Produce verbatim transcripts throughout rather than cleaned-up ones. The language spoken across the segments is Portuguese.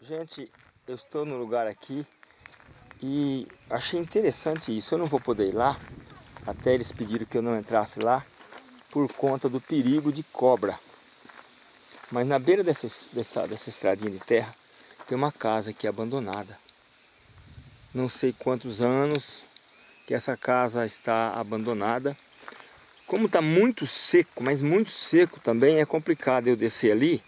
Gente, eu estou no lugar aqui e achei interessante isso. Eu não vou poder ir lá, até eles pediram que eu não entrasse lá, por conta do perigo de cobra. Mas na beira dessa, dessa, dessa estradinha de terra, tem uma casa aqui abandonada. Não sei quantos anos que essa casa está abandonada. Como está muito seco, mas muito seco também, é complicado eu descer ali.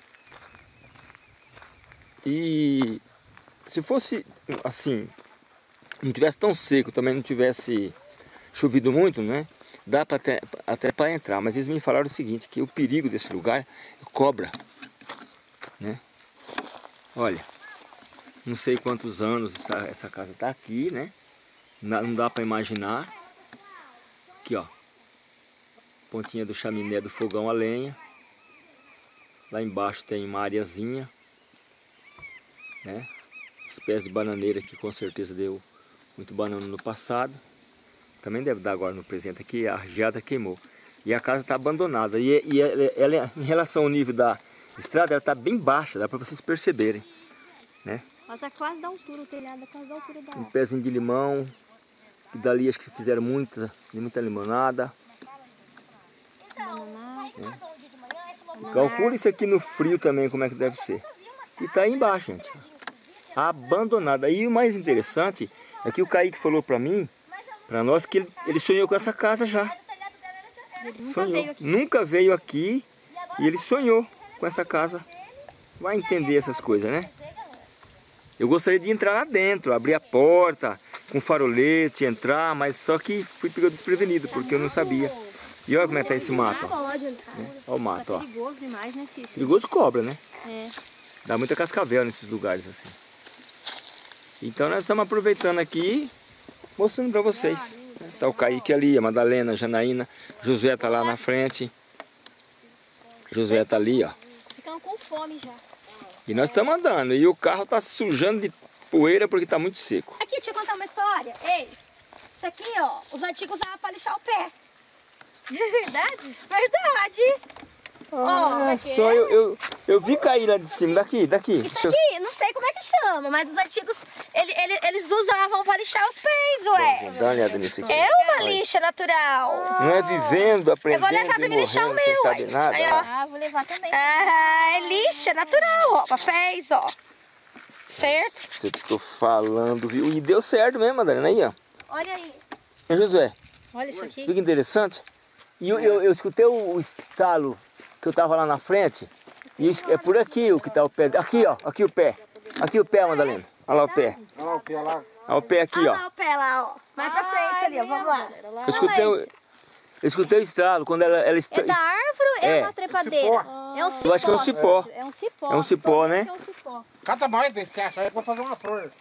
E se fosse assim, não tivesse tão seco, também não tivesse chovido muito, né? Dá para até, até para entrar, mas eles me falaram o seguinte, que o perigo desse lugar é cobra, né? Olha, não sei quantos anos essa, essa casa está aqui, né? Não dá para imaginar. Aqui, ó, pontinha do chaminé do fogão a lenha. Lá embaixo tem uma areazinha, né? Espécie de bananeira que com certeza deu muito banana no passado. Também deve dar agora no presente aqui, a geada queimou. E a casa está abandonada. E, e ela, ela, em relação ao nível da estrada, ela está bem baixa, dá para vocês perceberem, né? Ela está quase da altura, o telhado é quase da altura da... Um pezinho de limão, que dali acho que fizeram muita, muita limonada. É. Calcula isso aqui no frio também, como é que deve ser. E está aí embaixo, gente. Abandonada. E o mais interessante é que o Kaique falou para mim, para nós, que ele, ele sonhou com essa casa já. Ele sonhou. Nunca veio aqui. Nunca veio aqui e ele sonhou com essa casa. Vai entender essas coisas, né? Eu gostaria de entrar lá dentro, abrir a porta, com farolete, entrar, mas só que fui pegado desprevenido, porque eu não sabia. E olha como é que tá esse mato, ó. Pode entrar. Olha o mato, ó. Tá perigoso demais, né, Cícero? Perigoso cobra, né? É. Dá muita cascavel nesses lugares assim. Então nós estamos aproveitando aqui, mostrando para vocês. Tá o Kaique ali, a Madalena, a Janaína, Josué tá lá na frente. Josué tá ali, ó. Ficando com fome já. E nós estamos andando, e o carro tá se sujando de poeira porque tá muito seco. Aqui, deixa eu contar uma história. Ei, isso aqui, ó, os antigos usavam para lixar o pé. É verdade? Verdade. Ah, Ó, só eu, eu, eu vi cair lá de cima, daqui, daqui. Isso aqui, não sei como é que chama, mas os antigos, ele, ele, eles usavam para lixar os pés, ué. Dá uma olhada nisso aqui. É uma lixa natural. Não é vivendo, aprendendo Eu vou levar pra e me lixar o morrendo sem meu, saber aí. nada. Aí, ó. Ah, Ah, vou levar também. Ah, é lixa natural, ó, para pés, ó. Certo? eu tô falando, viu? E deu certo mesmo, Madalena, aí, ó. Olha aí. E Josué, Olha isso aqui. fica interessante. E eu, eu, eu escutei o, o estalo que eu tava lá na frente. E isso, é por aqui o que tá o pé. Aqui, ó. Aqui o pé. Aqui o pé, Madalena. Olha lá o pé. Olha lá o pé lá. Olha o pé aqui, Ah, ó. lá o pé lá, ó. Mais pra frente ali, ó. Vamos lá. Eu escutei, o- eu escutei o estralo quando ela, ela est- É da árvore ou é, É. uma trepadeira? É um cipó. Eu acho que é um cipó. É um cipó. É um cipó, né? É um cipó. Cata mais desse, você acha? Aí eu vou fazer uma flor.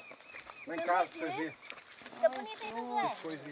Lá em casa pra você ver. Fica bonito, hein, Josué? Coisinha.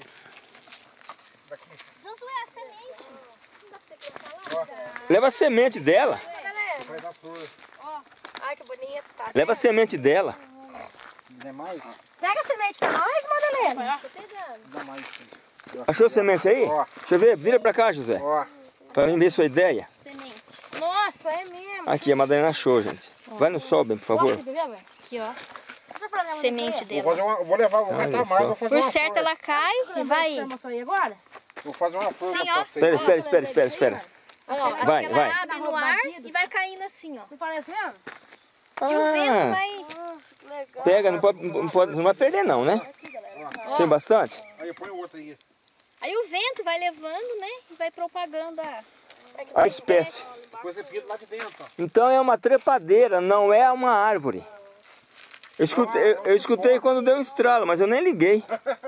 Daqui. Josué, a semente. Não dá pra você colocar lá? Leva a semente dela. Vai dar flor. Ó. Ai, que bonita. Leva a semente dela. Não é mais? Pega a semente pra nós, Madalena. Tô pegando. Não dá mais. Achou a semente aí? Ó. Deixa eu ver. Vira pra cá, José. Ó. Pra mim ver sua ideia. Semente. Nossa, é mesmo. Aqui, a Madalena achou, gente. Vai no sol, bem, por favor. Aqui, ó. Você problema Semente Vou, dela. fazer uma, vou levar, vou Olha catar só. mais, vou fazer Por uma certo, flor. ela cai e vai. Você mostrou aí agora? Vou fazer uma flor Sim, pra ó. vocês. Espera, espera, espera, espera, espera. Ó, acho Vai, que ela vai. abre no ar e vai caindo assim, ó. Não parece mesmo? E o vento Ah, vai... Nossa, que legal. pega, não pode, não pode, não vai perder não, né? Tem bastante? Aí põe o outro aí. Aí o vento vai levando, né? E vai propagando a... A espécie. Depois você pisa lá de dentro, ó. Então é uma trepadeira, não é uma árvore. Eu escutei, eu, eu escutei quando deu um estralo, mas eu nem liguei.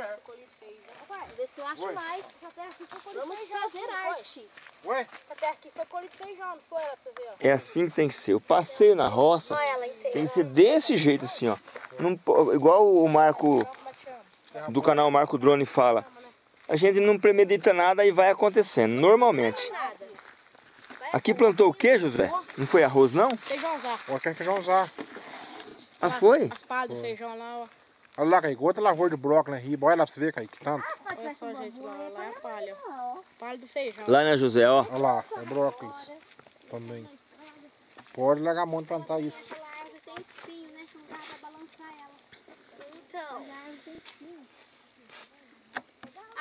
Vê se eu acho Oi. mais. Até aqui foi colhido Vamos feijão. fazer não foi? arte. Ué? Até aqui foi colhido feijão, não foi? Pra você ver, ó. É assim que tem que ser. O passeio na roça Olha ela inteira. tem que ser desse jeito assim, ó. Não po- igual o Marco do canal Marco Drone fala. A gente não premedita nada e vai acontecendo, normalmente. Nada. Aqui plantou o que, José? Não foi arroz, não? Feijãozão. Ó, quer feijãozar. Ah, foi? As palhas do feijão lá, ó. Olha lá, Kaique, outra lavoura de brócolis ali. Olha lá pra você ver, Kaique, tanto. Olha só, gente, lá, lá é a palha. Palha do feijão. Lá, né, José, ó. Olha lá, é brócolis também. Pode largar a mão de plantar isso.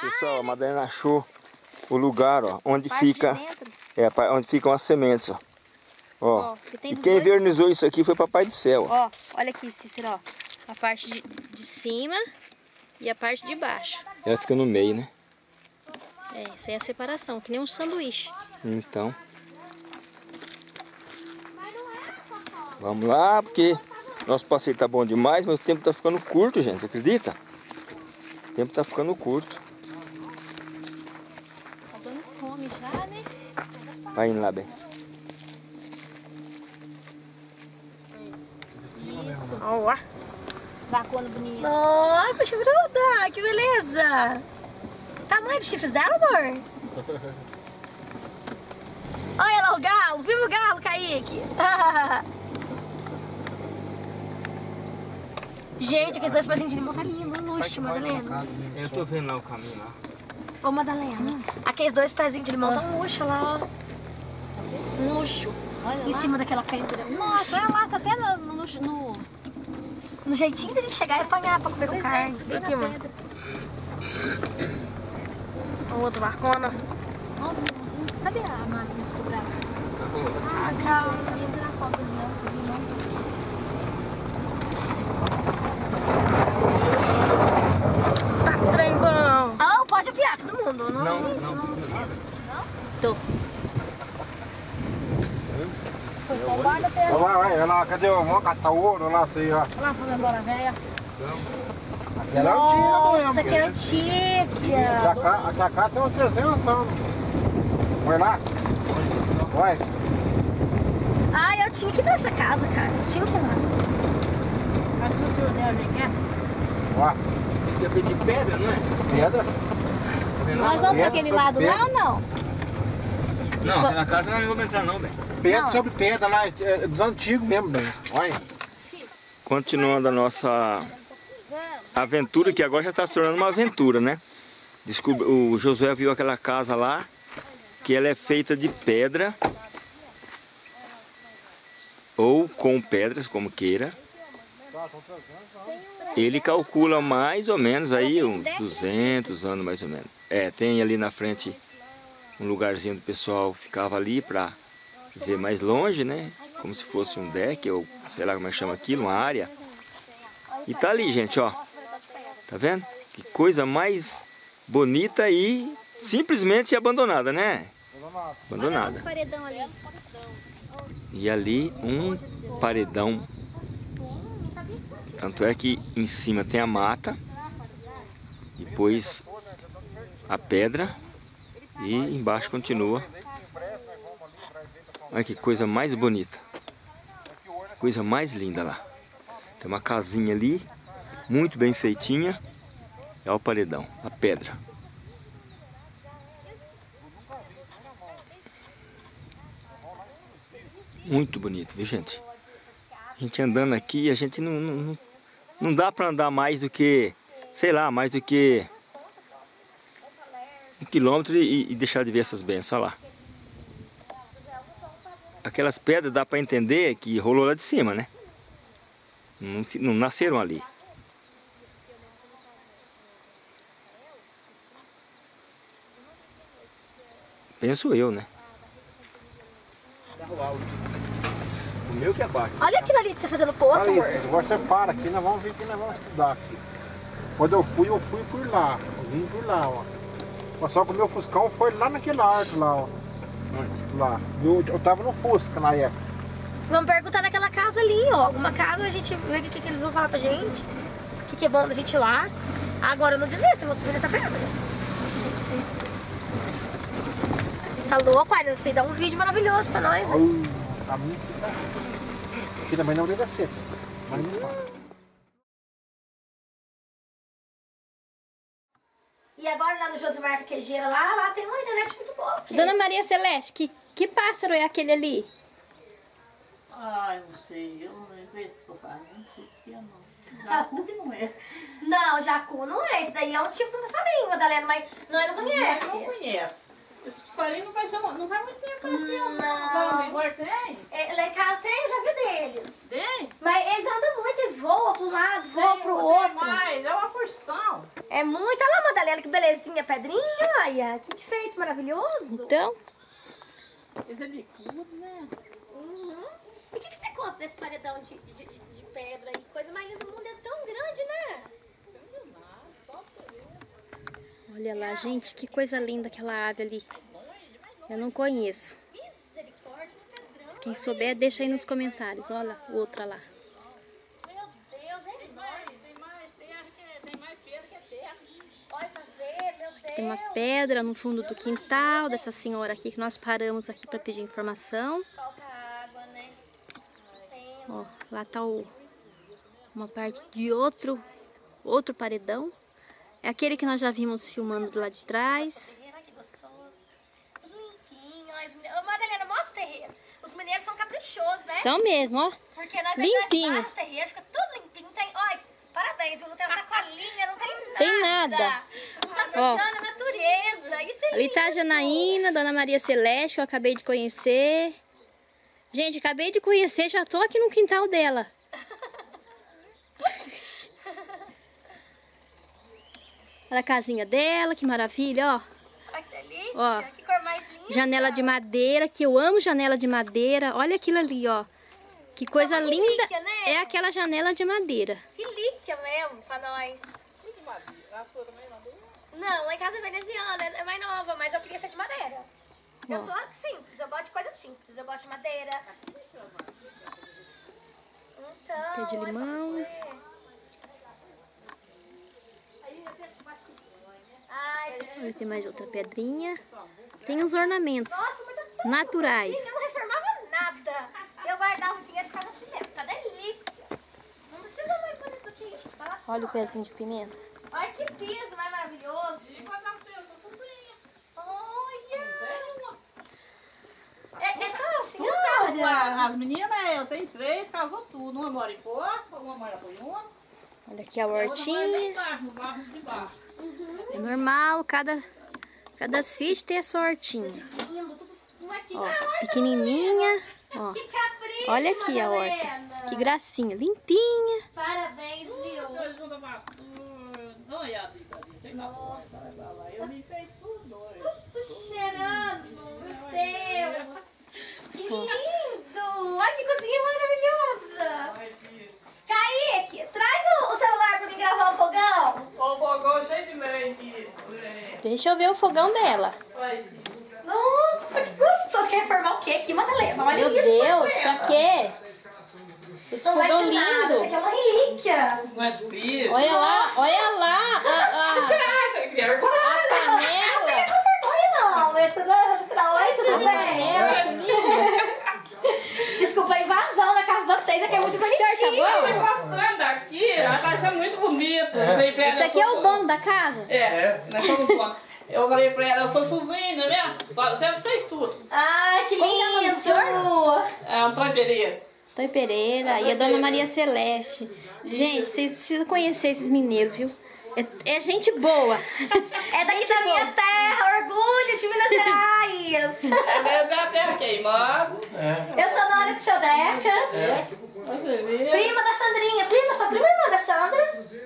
pessoal, a Madalena achou o lugar, ó, onde Parte fica, de dentro. é, pa- onde ficam as sementes, ó. Ó, Ó, que tem e dos quem dois- vernizou isso aqui foi Papai do Céu. Ó. Ó, olha aqui, Cícero, ó. A parte de, de cima e a parte de baixo. Ela fica no meio, né? É, isso aí é a separação, que nem um sanduíche. Então. Vamos lá, porque nosso passeio tá bom demais, mas o tempo tá ficando curto, gente, acredita? O tempo tá ficando curto. Tá dando fome já, né? Vai indo lá, bem. Isso. Ó lá. Vacona bonita. Nossa, chifruda, que beleza. Tamanho dos chifres dela, amor? Olha lá o galo, viva o galo, Kaique. Gente, aqueles dois pezinhos de limão tá lindo, um luxo, Madalena. Eu tô vendo lá o caminho lá. Ô, Madalena, aqueles dois pezinhos de limão tá um luxo lá, ó. Um luxo. Olha em lá. Cima daquela pedra. Nossa, olha lá, tá até no, no, no, no jeitinho da gente chegar e apanhar pra comer com carne. Bem Aqui, na mano. pedra. O outro barcona. Cadê a máquina de cobrar? Ah, calma. Eu ia tirar foto do Tá trem bom. Ah, pode apiar todo mundo. Não, Não, não, não precisa. não. Tô. Foi pra guarda pela... Vai, vai, vai lá, cadê o vamos catar o ouro lá, sei lá. Olha lá, vamos embora, velha. Aquela é antiga Nossa, mesmo. que antiga. Aqui a, cá- aqui a casa tem uns trezentos anos. Vai lá. Vai. Ah, eu tinha que ir nessa casa, cara. Eu tinha que ir lá. Mas tu tio dela, gente, quer? Vai. Isso é de pedra, não é? Pedra. Nós vamos pra aquele lado lá ou não? Não, na casa não vamos entrar não, velho. Pedra Não. sobre pedra lá, é dos antigos mesmo, bem. Olha. Continuando a nossa aventura, que agora já está se tornando uma aventura, né? Descob- o Josué viu aquela casa lá, que ela é feita de pedra, ou com pedras, como queira. Ele calcula mais ou menos aí uns duzentos anos, mais ou menos. É, tem ali na frente um lugarzinho do pessoal ficava ali para ver mais longe, né? Como se fosse um deck, ou sei lá como é que chama aquilo, uma área. E tá ali, gente, ó. Tá vendo? Que coisa mais bonita e simplesmente abandonada, né? Abandonada. Paredão ali. E ali um paredão. Tanto é que em cima tem a mata, depois a pedra e embaixo continua. Olha que coisa mais bonita. Coisa mais linda lá. Tem uma casinha ali, muito bem feitinha. É o paredão, a pedra. Muito bonito, viu, gente? A gente andando aqui, a gente não, não, não, não dá para andar mais do que, sei lá, mais do que um quilômetro e, e deixar de ver essas bênçãos, olha lá. Aquelas pedras dá para entender que rolou lá de cima, né? Não, não nasceram ali. Penso eu, né? O meu que é baixo. Olha aquilo ali que você fazendo poço, amor. Olha isso, agora você para aqui, nós vamos ver que nós vamos estudar aqui. Quando eu fui, eu fui por lá. Eu vim por lá, ó. Mas só que o meu Fuscão foi lá naquele arco lá, ó. Lá. Eu, eu tava no Fusca na época. Vamos perguntar naquela casa ali, ó. Alguma casa a gente vê o que, que eles vão falar pra gente. O que, que é bom da gente ir lá. Agora eu não desisto, eu vou subir nessa pedra. Tá louco, olha, eu sei dar um vídeo maravilhoso pra nós. Né? Oh, a minha aqui também não deve ser. Mas não vai. E agora lá no Josimar Queijeira, lá, lá tem uma internet muito boa. porque- Dona Maria Celeste, que, que pássaro é aquele ali? Ai, não sei, eu não vejo se fosse, não sei que é não. Jacu que não é. Não, jacu não é. Esse daí é um tipo de passarinho, Madalena, mas nós não conhece. Eu não conheço. Esse passarinho não vai, ser, não vai muito tempo aparecendo. Não. Não, igual tem? É, lá em casa tem, eu já vi deles. Tem? Mas eles andam muito e voam para um lado, voam Tem, pro tem outro. mais, é uma porção. É muito. Olha lá, Madalena, que belezinha pedrinha, olha. Que enfeite maravilhoso. Então, Esse é bicudo, né? Uhum. E o que, que você conta desse paredão de, de, de, de pedra aí? Coisa mais linda do mundo, é tão grande, né? olha lá, gente, que coisa linda aquela ave ali. Eu não conheço. Misericórdia, que grande. Quem souber, deixa aí nos comentários. Olha, outra lá. Meu Deus, é enorme. Tem mais, tem, tem mais pedra que é terra. Olha pra ver, meu Deus. Tem uma pedra no fundo do quintal dessa senhora aqui que nós paramos aqui para pedir informação. Falta água, né? Tem. Ó, lá tá o, uma parte de outro, outro paredão. É aquele que nós já vimos filmando do lado de trás. Olha que gostoso. Tudo limpinho. Ó, as mine- Ô, Madalena, mostra o terreiro. Os mineiros são caprichosos, né? São mesmo, ó. Porque nós Limpinho. o terreiro fica tudo limpinho. Tem, olha, parabéns, viu? Não tem sacolinha, não tem nada. Tem nada. Não tá Ó. sujando a natureza. Isso é Ali tá a lindo. Janaína, Dona Maria Celeste, que eu acabei de conhecer. Gente, acabei de conhecer, já tô aqui no quintal dela. Olha a casinha dela, que maravilha, ó. Olha que delícia. Ó. Que cor mais linda. Janela de madeira, que eu amo janela de madeira. Olha aquilo ali, ó. Que coisa uma linda. relíquia, né? É aquela janela de madeira. Relíquia mesmo pra nós. Tudo de madeira. A sua também é madeira? Não, lá em casa é veneziana, é mais nova, mas eu queria ser de madeira. Eu Ó. sou simples, eu gosto de coisa simples. Eu gosto de madeira. Então, Pé de olha pra limão. ver. Ai, Aí tem mais outra pedrinha. Tem uns ornamentos nossa, mas tá tão naturais. bonito, eu não reformava nada. Eu guardava o dinheiro e ficava assim mesmo, tá delícia. Não precisa mais bonito do que isso. Fala pra Olha o senhora. pezinho de pimenta. Olha que piso mais maravilhoso. E vai nascer, eu sou sozinha. Olha. É, é só assim, As, olha. as meninas, eu tenho três, casou tudo. Uma mora em Poço, uma mora em Goiânia. Olha aqui a A outra mora lá hortinha. embaixo, no bairro de baixo. É normal, cada, cada sítio tem a sua hortinha. Lindo, tudo arrumadinho. Ó, Ah, olha pequenininha. Ó, que capricho, olha aqui a horta. Madalena. Que gracinha, limpinha. Parabéns, viu? Eu junto a vassoura. Não, e a dica ali, tem na porta, vai pra lá. Eu me fiz tudo. olha. Tudo cheirando, meu Deus. Que lindo. Olha que cozinha maravilhosa. Ai, filho. Kaique, traz o, o celular pra mim gravar o fogão. O fogão cheio de leite. Deixa eu ver o fogão dela. Ai, filho. Nossa, que gostoso. Quer reformar o quê aqui, Madalena? Olha Meu isso, Deus, Madalena. pra quê? Esse Não vai fogão ser nada, isso lindo. aqui é uma relíquia. Não é possível. Olha lá, olha lá. A, a, Ah, você quer? a Não fica panela. com vergonha, não. É tudo, oi, tudo bem? Panela, que linda. Desculpa a invasão na casa de vocês, aqui é muito bonitinho. Senhor, tá Eu bom? tô gostando daqui, tá achando muito bonito. Esse aqui é o dono da casa? É, nós somos donos. Eu falei pra ela, eu sou Suzina, né? Você fez tudo. Ai, que Como que é o nome do lindo. É Antônio Pereira. Antônio Pereira e a Dona Maria Celeste. Gente, vocês precisam conhecer esses mineiros, viu? É, é gente boa. É daqui Gente da minha boa. terra, orgulho de Minas Gerais. Ela é da terra queimada. Eu sou Nora do seu Deca. Você vê? Prima da Sandrinha. Prima, sou prima irmã da Sandra.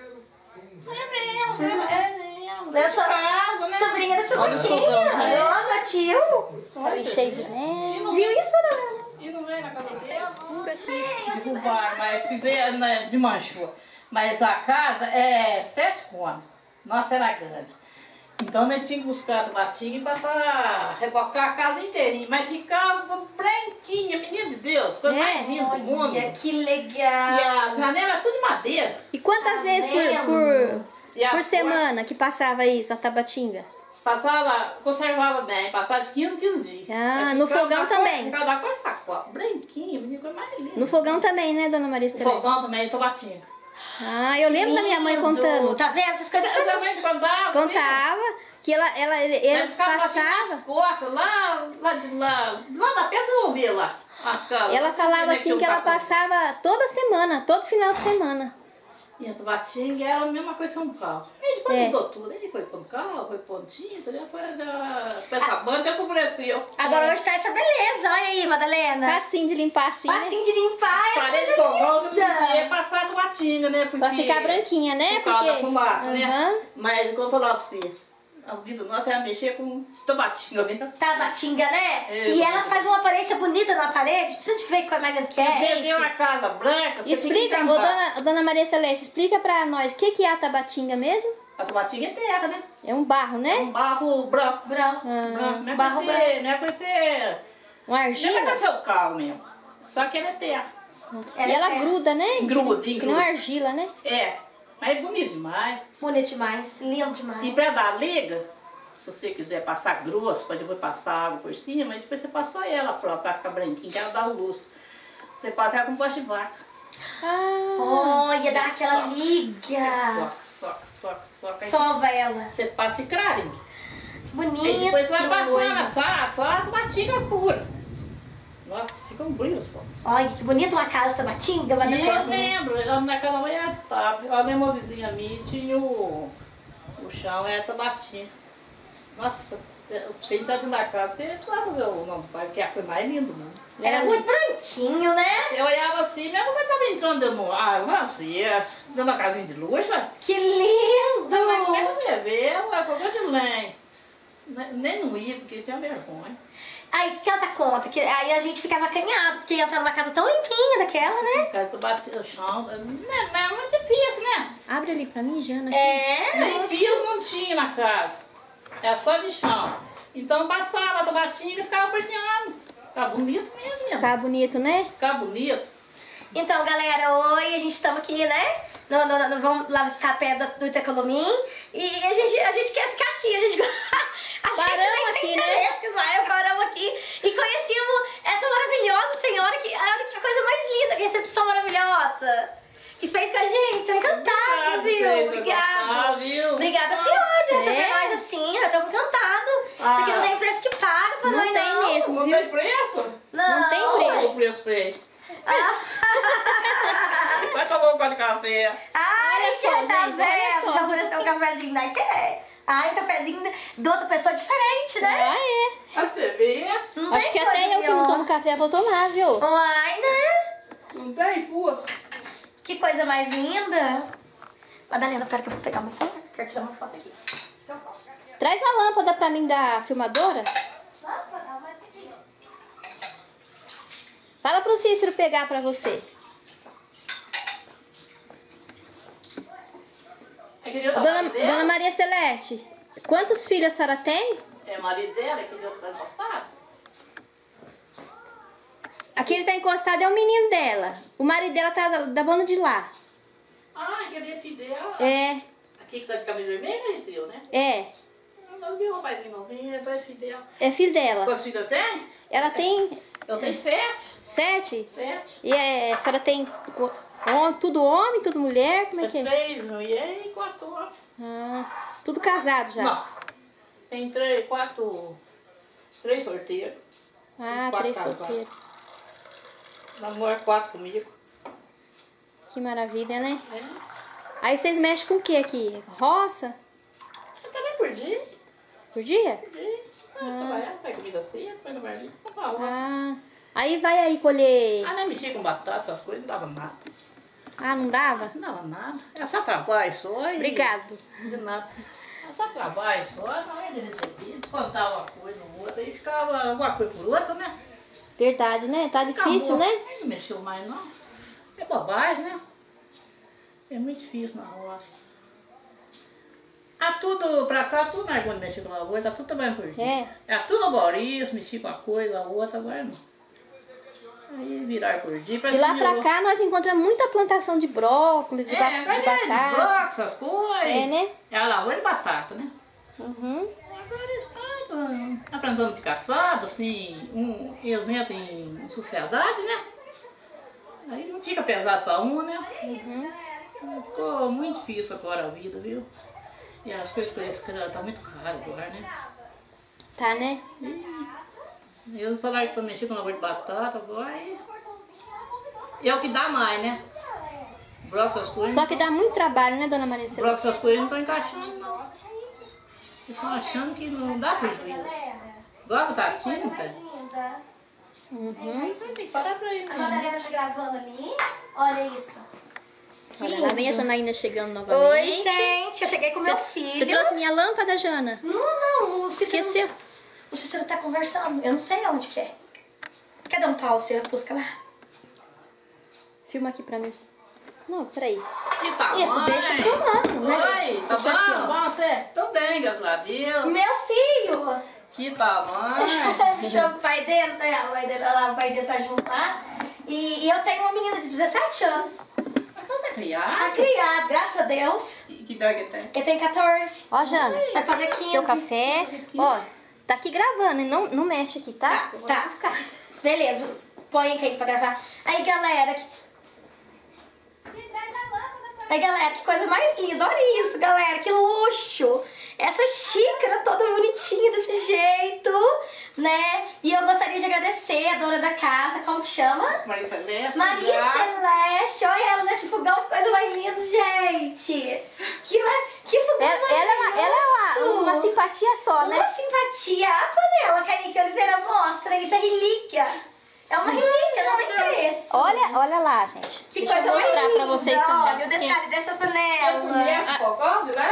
É mesmo, é mesmo. Eu sou Casa, né? sobrinha do tio Olha o fogão, Zequinha. gente. Eu, meu tio. Tá ali cheio de neve. Viu isso, né? E não vem na casa dela. Escuro aqui. Derrubaram, mas fizeram né, de manchou. Mas a casa é sete cômodos. Nossa, era grande. Então nós tínhamos buscado batinha e passar a rebocar a casa inteirinha. Mas ficava branquinha, menina de Deus. Coisa É? mais linda do mundo. Olha, que E legal. a janela tudo de madeira. E quantas Tá vezes por, vendo? por, E a por cor- semana que passava isso, a Tabatinga? Passava, conservava bem, passava de quinze em quinze dias. Ah, Mas no ficava fogão da cor- também? Ficava da cor de sacola, branquinha, menina, coisa mais linda. No fogão também, né, Dona Maria O Celeste? fogão também, tobatinha. Ah, eu lembro da minha mãe Lindo. contando. Tá vendo? Essas coisas Você também contava? Contava que ela, ela, eles passavam. As costas, lá, lá de lá, lá da peça eu ouvia lá, as casas. Ela Não falava sei assim nem que ela eu tava- passava toda semana, todo final de semana. E a Tabatinga era a mesma coisa que São Paulo. Aí depois É. mudou tudo. Ele foi pondo cal, foi pondo tinta, já foi, já... Essa banda já empobreceu. Agora hoje tá essa beleza. Olha aí, Madalena. Facinho de limpar assim, né? Facinho de limpar. essa Parede de coisa fogão, você não linda. precisa passar a Tabatinga, né? Porque... Pra ficar branquinha, né? Por causa Porque... da fumaça, Aham. né? Mas, como eu vou falar pra você, A vida nossa é mexer com tabatinga mesmo. Tabatinga, né? É, e ela bonita. faz uma aparência bonita na parede. Precisa de ver que coisa mais linda que é. Você vê uma casa branca, você Explica, fica ô, encantado. dona, dona Maria Celeste, explica pra nós, o que, que é a tabatinga mesmo? A tabatinga é terra, né? É um barro, É né? um barro branco. Branco. branco. Não é barro com esse, não é com esse... Uma Não é argila? com esse o cal mesmo. Só que ele é terra. E ela é gruda, né? Gruda, Que gruda. não é argila, né? É, mas é bonito demais. Bonito demais, lindo demais. E pra dar liga, se você quiser passar grosso, pode depois passar água por cima, e depois você passa ela própria, pra ficar branquinha, que ela dá o lustro. Você passa ela com pó de vaca. Ah, Olha, dá Você aquela soca, liga. Você soca, soca, soca, soca. Aí Sova ela. você passa e clarinho. Bonito. Aí depois você vai passando, só, só a tabatinga pura. Nossa, fica um brilho só. Olha, que bonita uma casa tabatinga lá na E eu terra. lembro, eu naquela manhã de tarde, eu lembro uma vizinha minha, tinha o, o chão, era tabatinga. Nossa, você entrar dentro da casa, você precisava ver o nome do pai, que é a coisa mais linda do mundo. Era muito branquinho, né? Eu olhava assim, mesmo quando eu tava entrando dentro do... Ah, vamos assim, dentro de uma casinha de luxo, ué. Que lindo. Não, mas como é que eu ia ver? Ué, fogão de lenha. Ne- Nem não ia, porque tinha vergonha. Aí, o que ela tá conta? Que aí a gente ficava acanhado, porque ia entrar numa casa tão limpinha daquela, né? Cara, tu batia no chão, né? Mas é muito difícil, né? abre ali pra mim, Jana. aqui. É. Nem muito piso não tinha na casa. Era só de chão. Então passava a tabatinga e ficava brilhando. Ficava bonito mesmo, né? Tá bonito, né? Ficava bonito. Então, galera, oi, a gente estamos aqui, né? No, no, no, vamos lá visitar a pedra do Itacolomim. E a gente, a gente quer ficar aqui, a gente... A Paramos gente nem aqui, tem né? interesse lá, paramos aqui e conhecemos essa maravilhosa senhora, que olha que coisa mais linda, que recepção maravilhosa. Que fez com a gente, tô encantada, Obrigado, viu? vocês, Obrigada. gostar, viu? Obrigada, senhora, de receber É. nós assim, eu tô encantado. Isso aqui Ah. não tem preço que paga pra Não nós, tem não. mesmo, Não viu? tem preço? Não, Não tem Qual é preço. o preço pra vocês? Ah. Vai tomar um copo de café. Ai, Olha que só, tá gente, olha vendo? só. Já ofereceu um cafezinho daí, quer? Ai, um cafezinho de outra pessoa diferente, né? Ah, é. Pra você ver, Não Acho tem que coisa até eu que não melhor. tomo café vou tomar, viu? Ai, né? não tem força. Que coisa mais linda. Madalena, pera que eu vou pegar meu celular. Quero tirar uma foto aqui. Traz a lâmpada pra mim da filmadora. Fala pro Cícero pegar pra você. É que eu Dona, Dona Maria Celeste, quantos filhos a senhora tem? É marido dela, que ele tá encostado. Aquele tá encostado é o menino dela. O marido dela tá da, da banda de lá. Ah, aquele é filho dela. É, Aqui que tá de camisa vermelha, esse eu, né? é. Eu não vi o rapazinho novinho, então é filho dela. É filho dela. Quantos filhos eu tenho? Ela tem Eu tenho sete. sete. Sete. E é, a senhora tem co- hom- tudo homem, tudo mulher? Como é que é? Três mulheres e quatro homens. Ah, tudo casado já. Não. Tem três, quatro. Três sorteiros. Ah, Quatro três casados. solteiros. Namoro quatro comigo. Que maravilha, né? É. Aí vocês mexem com o que aqui? Roça? Eu também por dia. Por dia? Por dia. Ah, trabalhar, faz comida cedo, põe no barriga, compra outra. Ah, aí vai aí colher. Ah, nem mexia com batata, essas coisas, não dava nada. Ah, não dava? Não dava nada. Era só trabalho só e... Obrigado. De nada. Era só trabalho só, na hora de receber, descontava uma coisa no outro, aí ficava uma coisa por outra, né? Verdade, né? Tá difícil, Acabou. né? Aí não mexeu mais não. É bobagem, né? É muito difícil na roça. Ah, tudo pra cá, tudo na quando mexer com uma coisa, tá tudo trabalhando por dia. É. É tudo no Boris, mexi com uma coisa, a outra, agora não. Aí virar por dia. De lá pra cá nós encontramos muita plantação de brócolis, de, ba- É, de vai ver, de batata. bloco, essas coisas. É, né? É a lavoura de batata, né? Uhum. Agora eles plantam, tá plantando de caçado, assim, um, eles entram em sociedade, né? Aí não fica pesado pra um, né? Uhum. Ficou muito difícil agora a vida, viu? E as coisas parecem que tá muito caro agora, né? Tá, né? E eles falaram que pra mexer com lavoura de batata agora e... é o que dá mais, né? Bloco, essas coisas. Só que dá muito trabalho, né, dona Maria Celeste? Bloco, essas coisas não estão encaixando, não. Eles estão achando que não dá prejuízo. Bloco tá tinta. Uhum. Aí tem que parar pra ir, A né? Madalena tá gravando ali. Olha isso. Olha, lá vem a Janaína chegando novamente. Oi, gente. Eu cheguei com meu filho. Você trouxe minha lâmpada, Jana? Não, não. O Cícero, Esqueceu? o Cícero tá conversando. Eu não sei onde que é. Quer dar um pause? Você busca lá. Filma aqui pra mim. Não, peraí. E tá Isso, bom, deixa hein? filmando, né? Oi, tá Deixa bom? aqui, ó. Bom, você? Tô bem, graças a Deus. Meu filho. Que tá bom. Chama o pai dele, né? O pai dele, olha lá, o pai dele tá junto lá. E, e eu tenho uma menina de dezessete anos. Mas como é Tá criado? criada, graças a Deus. Que que idade que tem? Ele tem quatorze. Ó, Jana, Vai fazer quinze. seu café. Ó, tá aqui gravando, não, não mexe aqui, tá? Tá, tá. Beleza. Põe aqui pra gravar. Aí, galera. que- Aí, galera, que coisa mais linda. Olha isso, galera. Que luxo. Essa xícara toda bonitinha desse jeito, né? E eu gostaria de agradecer a dona da casa. Como que chama? Maria Celeste. Maria obrigado. Celeste. Olha ela nesse fogão. Que coisa mais linda, gente. Que, ma- que fogão Ela, ela é, uma, ela é uma, uma simpatia só, né? Uma simpatia. A panela, Kaique Oliveira, mostra. Isso é relíquia. É uma relíquia, não tem preço. Olha, olha lá, gente. Que Deixa coisa eu mostrar mais pra linda. vocês também. Olha o detalhe dessa Eu panela. conheço o fogão de lá?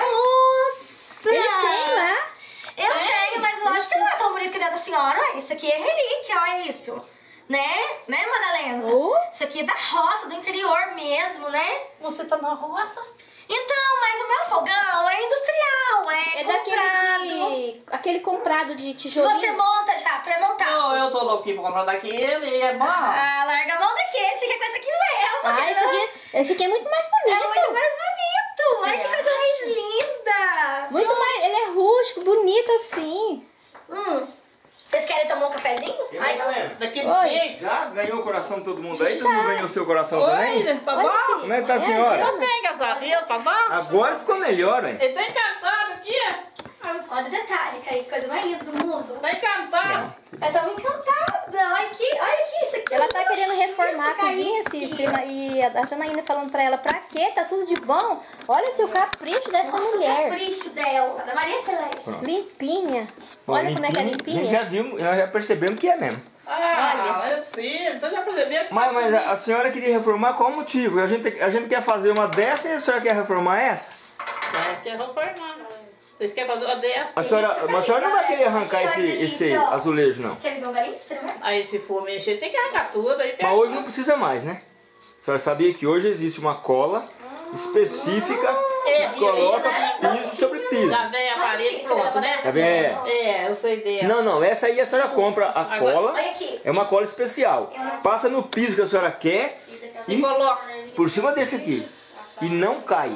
Nossa! Eles têm, não é? Eu tenho, mas lógico que não é tão bonito que a da senhora. Ué, isso aqui é relíquia, olha isso. Né? Né, Madalena? Oh. Isso aqui é da roça, do interior mesmo, né? Você tá na roça? Então, mas o meu fogão é industrial, é, É comprado. daquele de... Aquele comprado de tijolinho. Você monta já, pré-montado. Não, eu tô louquinho pra comprar daquele e é bom. Ah, larga a mão daqui, fica com essa aqui mesmo. Ah, esse aqui, esse aqui é muito mais bonito. É muito mais bonito. Ai, que Você coisa mais acha? linda. Muito mais... Ele é rústico, bonito assim. Hum. Vocês querem tomar um cafezinho? Ai, galera, Daquele Oi. jeito. já ganhou o coração de todo mundo aí? Todo mundo ganhou o seu coração também? Oi, tá Olha, bom? filho. Como é que tá a senhora? Tô bem, graças a Deus, tá bom? Agora ficou melhor, hein? Ele tá encantado aqui. Mas Olha o detalhe, Kaique, que coisa mais linda do mundo. Tá encantado. Eu tô encantada. Olha aqui, olha aqui, isso aqui. Ela tá querendo reformar a Isso, cozinha, Kaique. Cícero, e a Janaína falando pra ela, pra quê? Tá tudo de bom. Olha esse o capricho dessa Nossa, o mulher. capricho dela, da Maria Celeste. Limpinha. Bom, Olha como é que é A gente limpinha. já viu, nós já percebemos que é mesmo. Ah, não é possível. Então já percebi. Mas, mas a, a senhora queria reformar qual motivo? A gente, a gente quer fazer uma dessa e a senhora quer reformar essa? É, quer reformar. Vocês querem fazer uma dessa? A senhora, mas a senhora não vai querer arrancar esse, esse azulejo, não. Quer ver meu galinho? Experimenta. Aí se for mexer, tem que arrancar tudo. Aí Mas hoje não precisa mais, né? A senhora sabia que hoje existe uma cola específica É, que coloca piso sobre piso. Já vem a Nossa, parede sim, pronto, você né? Tá vendo? É. É, eu sei dela. Não, não, essa aí a senhora compra a cola, Olha aqui. é uma cola especial. Passa no piso que a senhora quer E e coloca. por cima desse aqui. E não cai.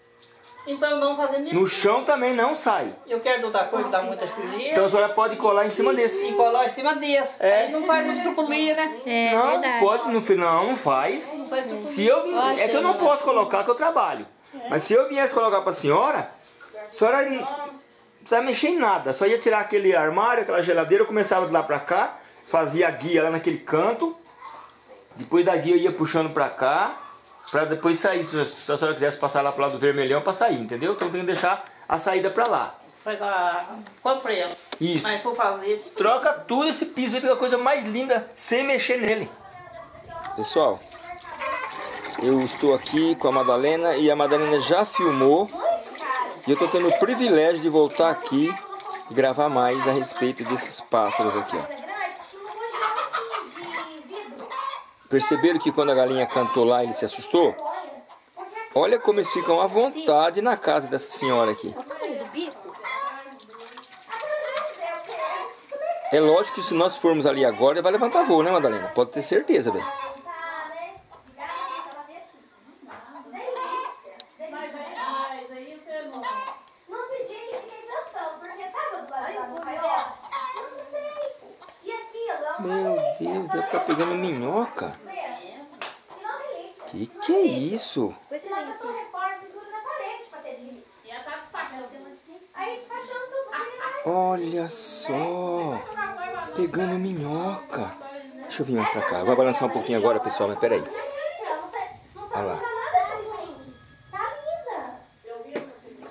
Então não fazendo isso. No chão também não sai. Eu quero de outra coisa que dá muita sujeira. Então a senhora pode colar em cima desse. E coloca em cima desse. É. Aí não faz uma estrupulinha, né? É Não, verdade. pode, no final não faz. Não faz estrupulinha. Se eu vim, é que eu não posso colocar que eu trabalho. Mas se eu viesse colocar pra senhora, a senhora não precisa mexer em nada. Só ia tirar aquele armário, aquela geladeira, eu começava de lá pra cá, fazia a guia lá naquele canto. Depois da guia eu ia puxando pra cá, pra depois sair. Se a senhora quisesse passar lá pro lado do vermelhão pra sair, entendeu? Então tem que deixar a saída pra lá. Faz a... Comprei ela. Isso. Mas for fazer... tipo, Troca tudo esse piso aí, fica a coisa mais linda sem mexer nele. Pessoal, eu estou aqui com a Madalena e a Madalena já filmou. E eu estou tendo o privilégio de voltar aqui e gravar mais a respeito desses pássaros aqui, ó. Perceberam que quando a galinha cantou lá, ele se assustou? Olha como eles ficam à vontade na casa dessa senhora aqui. Olha o tamanho do bico. É lógico que se nós formos ali agora, vai levantar voo, né, Madalena? Pode ter certeza, velho. Não pedi e fiquei pensando, porque tava do lado do maior. Não tem. E aquilo é uma Meu Deus, deve estar pegando minhoca. Que que é isso? Com esse Uma lenço. pessoa reforma e pendura na parede pra ter de rir. E ela tá despachando. Aí despachando tudo pra ele mais. Olha só, pegando minhoca. Deixa eu vir mais pra cá. Vai balançar um pouquinho agora, pessoal, mas peraí. Não tá, não tá Olha lá. linda nada, Jairinho. Tá linda.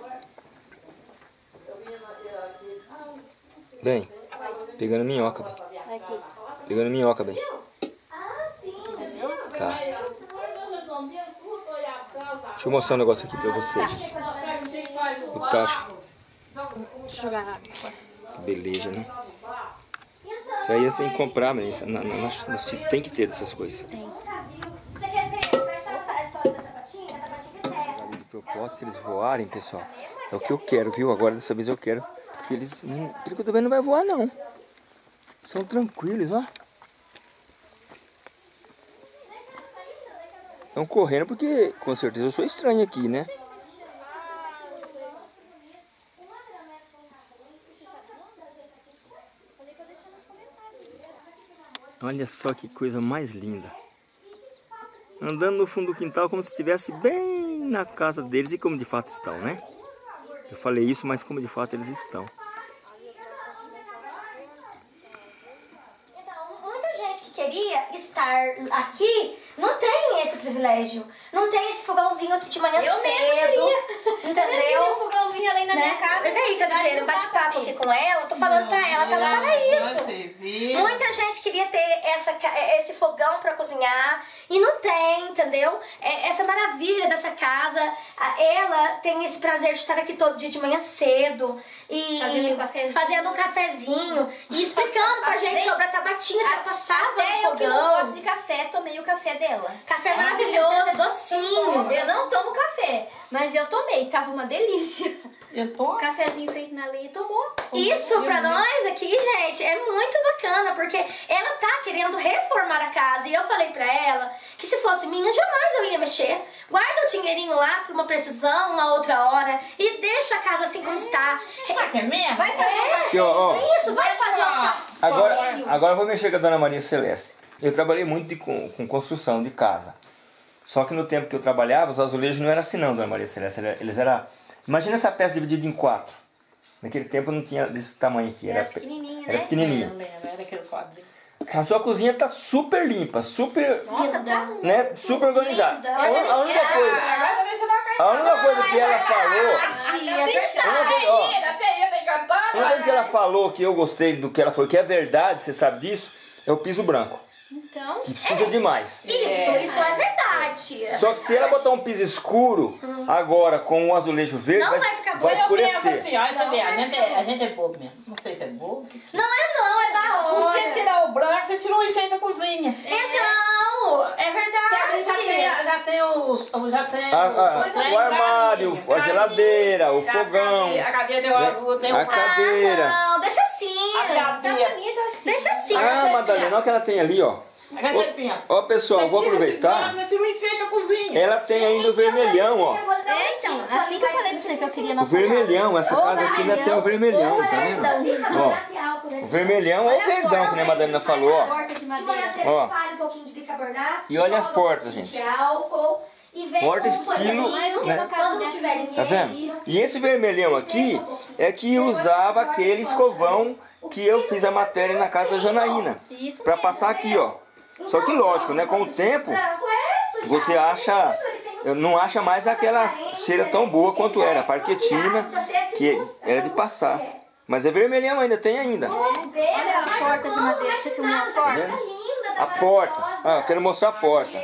Bem, pegando minhoca, bem. Aqui. Pegando minhoca, bem. Ah, sim. Tá. Deixa eu mostrar um negócio aqui pra vocês. O tacho. Jogar água. Que beleza, né? Isso aí eu tenho que comprar, mas na, na, na, no sítio tem que ter dessas coisas. Tem. Você quer ver a história da tabatinha? A tabatinha De propósito, se eles voarem, pessoal, é o que eu quero, viu? Agora dessa vez eu quero que eles... Hum, pelo que eu tô vendo, não vai voar, não. São tranquilos, ó. Estão correndo porque, com certeza, eu sou estranho aqui, né? Olha só que coisa mais linda. Andando no fundo do quintal como se estivesse bem na casa deles e como de fato estão, né? Eu falei isso, mas como de fato eles estão. Então, muita gente que queria estar aqui não tem esse privilégio. Não tem esse fogãozinho aqui de manhã Eu cedo. mesma queria. Entendeu? um fogãozinho ali na minha casa. Eu daí que eu quero um bate-papo aqui com ela, eu tô falando pra ela, tá lá para isso. Vocês viram? Muita gente queria ter essa, ca- esse fogão pra cozinhar e não tem, entendeu? É, essa maravilha dessa casa, a- ela tem esse prazer de estar aqui todo dia de manhã cedo e Fazendo um cafezinho. fazendo um cafezinho e explicando pra gente, Gente, sobre a tabatinha que ela passava Até no eu que não gosto fogão. de café, tomei o café dela. Café maravilhoso, docinho. Eu não tomo café, mas eu tomei, tava uma delícia. Eu tô... Cafezinho feito na lenha, tomou. Isso pra nós aqui, gente, é muito bacana, porque ela tá querendo reformar a casa. E eu falei pra ela que se fosse minha, jamais eu ia mexer. Guarda o dinheirinho lá pra uma precisão, uma outra hora, e deixa a casa assim como está. Sabe que é mesmo? Vai fazer um Aqui, ó, ó. É isso, vai fazer um passo. Agora, agora eu vou mexer com a Dona Maria Celeste. Eu trabalhei muito de, com, com construção de casa. Só que no tempo que eu trabalhava, os azulejos não eram assim não, Dona Maria Celeste. Eles eram... Imagina essa peça dividida em quatro. Naquele tempo não tinha desse tamanho aqui. Era, Era pequenininho, era né? pequenininho. Eu lembro, era aqueles quadrinhos. A sua cozinha tá super limpa, super, Nossa, tá né, super organizada. linda. A, un- a única coisa, Agora deixa eu dar uma a única coisa que ela falou, tia, a única coisa, ó, até ia ter cantado. a única coisa que ela falou que eu gostei do que ela falou, que é verdade, você sabe disso, é o piso branco, Então, que suja demais. isso, isso é verdade. Só que se ela botar um piso escuro, agora com o azulejo verde, Não vai, vai ficar vai bom. Eu penso escurecer. assim, ó, você Não, vê, a vai gente, ficar é, a gente é bobo mesmo. Não sei se é bobo. Não é não, é da hora. Você tirar o branco, você tirou o enfeite da cozinha. Então, é verdade. Já tem, já tem os. Já tem A- a- os trem o armário, pra a geladeira, o Já fogão, A cadeira tem o azul, tem o a branco. cadeira. Não, deixa assim. Até a Tá pia. bonito assim. Deixa assim. Ah, Madalena, olha o que ela tem ali, ó. Agora você pensa. Ó, pessoal, Você vou tira esse aproveitar. branco, tira o enfeite da cozinha. Ela tem ainda o vermelhão, ó. É, então, assim que eu falei pra você que eu queria O nossa vermelhão, essa Ô, casa aqui ainda tem o vermelhão, tá vendo? Ó, o vermelhão ou o verdão, que nem a Madalena falou, ó. porta de De manhã madeira. você Ó. espalha um pouquinho de bicarbonato. E olha as joga um portas, pouquinho gente. de álcool e vem Porta com um estilo, paninho, né? quando não tiver ninguém. Tá vendo? E esse vermelhão aqui é que usava aquele escovão que eu fiz a matéria na casa da Janaína. Isso Pra mesmo. passar aqui, ó. Só que lógico, né? Com o tempo, Branco é isso, já. você acha... Não acha mais aquela cera tão boa quanto era. A parquetina, que era de passar. Mas é vermelhão ainda, tem ainda. Olha a porta de madeira, você filmou a porta? vendo? A porta. Ah, eu quero mostrar a porta.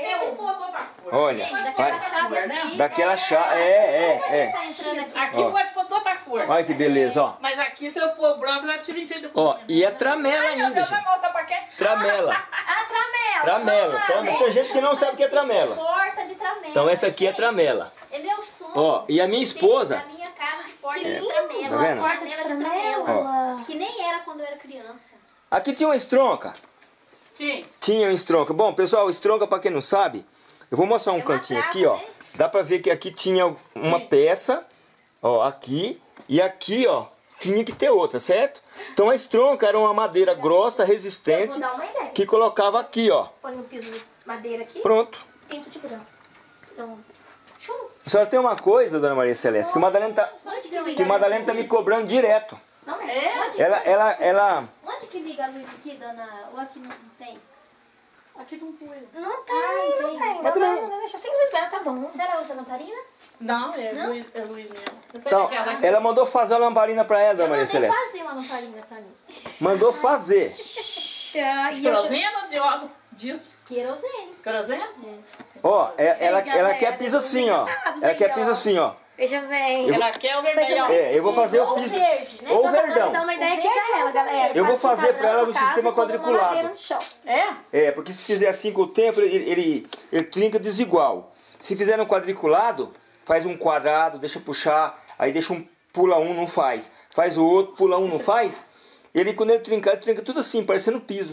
Olha, vai. Chave antiga. Daquela chave. É, é, é. Tá entrando aqui. Aqui Ó. pode pôr de outra cor. Olha que beleza, ó. Mas aqui, se eu pôr branco, já tira o enfeite da Ó, cozinha. e é tramela Ai, meu ainda, Deus, vai gente. mostrar pra quem? Tramela. A tramela. Tramela. vamos lá, Tramela. Tem gente que não sabe o que é tramela. Porta de tramela. Então essa aqui é tramela. É meu sonho. Ó, e a minha esposa... Na minha casa de porta Que de lindo. tramela. Tá vendo? Porta de tramela. Ó. Que nem era quando eu era criança. Aqui tinha uma estronca. Sim. Tinha um estronca. Bom, pessoal, estronca, pra quem não sabe, eu vou mostrar um É uma cantinho trava, aqui, ó. né? Dá pra ver que aqui tinha uma peça, ó, aqui. E aqui, ó, tinha que ter outra, certo? Então a estronca era uma madeira grossa, Eu resistente, vou dar uma ideia. que colocava aqui, ó. Põe um piso de madeira aqui. Pronto. Pinto de branco. Pronto. Chum. A senhora tem uma coisa, dona Maria Celeste, que o Madalena tá, Onde que liga que o Madalena tá me cobrando direto. Não é? Onde, Ela, ela, ela... onde que liga a luz aqui, dona? Ou aqui não tem? Aqui não põe. Não tem, não tem. Mas Não, também- não, não, deixa sem luz mesmo, tá bom. A senhora usa lamparina? Não, é Não? luz, é luz mesmo. Eu sei Então, que ela- ela mandou fazer a lamparina pra ela, dona Eu Maria mandei Celeste. fazer uma lamparina pra mim. Mandou fazer. E eu já- Querosene ou de óleo disso? Querosene. Por exemplo? Ó, é- ela, Ei, ela galera, quer piso assim, ó. ligados Ela aí, quer ó. piso assim, ó. Veja bem. Ela quer o vermelhão. É, eu vou fazer o Ou piso. verde, né? Ou Então, pra verdão. dar uma ideia aqui verde pra ou ela, galera. Eu vou Passa fazer pra ela no casa sistema e põe uma quadriculado. madeira no chão. É? É, porque se fizer assim com o tempo, ele, ele, ele trinca desigual. Se fizer no quadriculado, faz um quadrado, deixa puxar, aí deixa um, pula um, não faz. Faz o outro, pula um, não faz. Ele, quando ele trincar, ele trinca tudo assim, parecendo piso.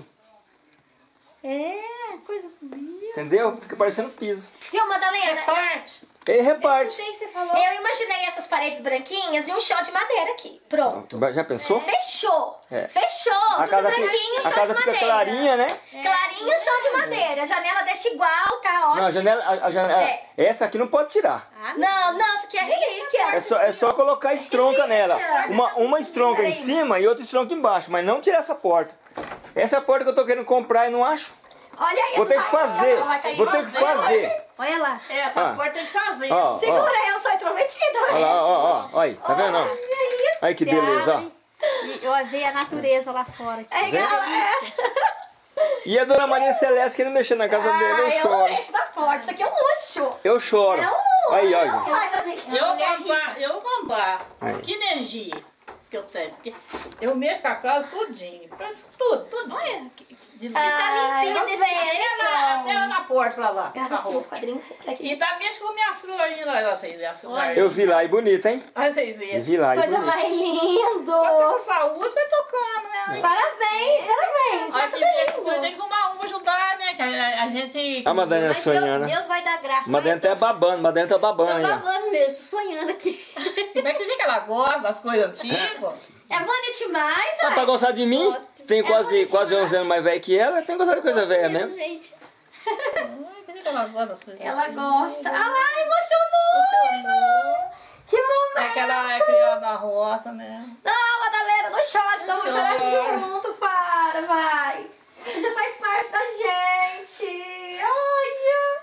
É, coisa bonita. Entendeu? Fica parecendo piso. Viu, Madalena? É parte. Ele reparte. Escutei que você falou. Eu imaginei essas paredes branquinhas e um chão de madeira aqui. Pronto. Já pensou? Fechou. É. Fechou. A Tudo casa, branquinho, fica, a chão casa de fica madeira. clarinha, né? Clarinho, chão de madeira. A janela deixa igual, tá ótimo. Não, a janela, a, a janela É. essa aqui não pode tirar. Não, não, isso aqui é relíquia. É só, é só colocar estronca nela. Uma, uma estronca em cima e outra estronca embaixo, mas não tirar essa porta. Essa é a porta que eu tô querendo comprar e não acho. Olha isso. Vou ter que vai. fazer. Vai cair. Vou ter que fazer. Olha lá. É, essas Ah. portas tem que fazer. Ó, ó. Segura, eu sou intrometida. Olha lá, ó, ó, ó. Aí, tá vendo? ó? Olha isso. Olha que Se beleza, ó. abre E eu vi a natureza lá fora. Aqui. É, galera. E a dona Maria Celeste querendo mexer na casa dela, eu Ai, eu choro. mexo na porta. Isso aqui é um luxo. Eu choro. É um luxo. Aí, ó, Não gente. vai fazer isso. Eu mulher contar, eu contar Aí. que energia que eu tenho. Porque eu mexo com a casa tudinho. Tudo, tudo. Olha, De você tá limpinha eu desse vejo. jeito. até na, até na porta pra lá. Grava na assim rua. os quadrinhos. Aqui. E tá mesmo com minhas florinhas, olha vocês, as flores. Eu vi lá, e bonita, hein? Olha vocês Eu verem. vi lá, e Coisa bonita. mais lindo. Só tá com saúde, vai tocando, né? Parabéns, parabéns. Tá Aí tudo tem lindo. que arrumar uma pra ajudar, né? Que a, a gente. A Madalena Mas Deus, sonhando. Deus vai dar graça. Madalena tá babando, Madalena tá babando Tô aí, ó. babando mesmo, tô sonhando aqui. Como é que diz que ela gosta das coisas antigas? É bonito demais, Tá ó. pra gostar de mim? Gosto. Tem É quase, bonito quase demais. onze anos mais velho que ela, tem que gostar de coisa velha mesmo. Gente. Como é que ela gosta das coisas Ela antigas? gosta. Ah lá, emocionou. Que É momento. que ela é criada na roça, né? Não, Madalena, não chore, senão eu vou chorar Chora. junto. Para, vai. Já faz parte da gente. Olha.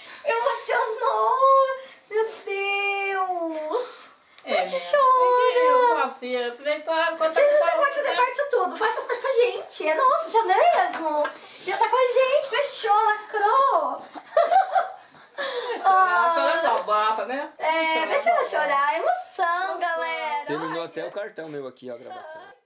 Emocionou. Meu Deus. É, Não né? chora. Eu falo pra você, aproveitar quando tá Você, com você saúde, pode fazer né? parte disso tudo. Faça parte com a gente. É nosso, já mesmo. Já tá com a gente. Fechou, lacrou. Chorar, chorar de abafa, né? É, deixa ela chorar. Emoção, galera. Terminou até o cartão meu aqui, ó, a gravação.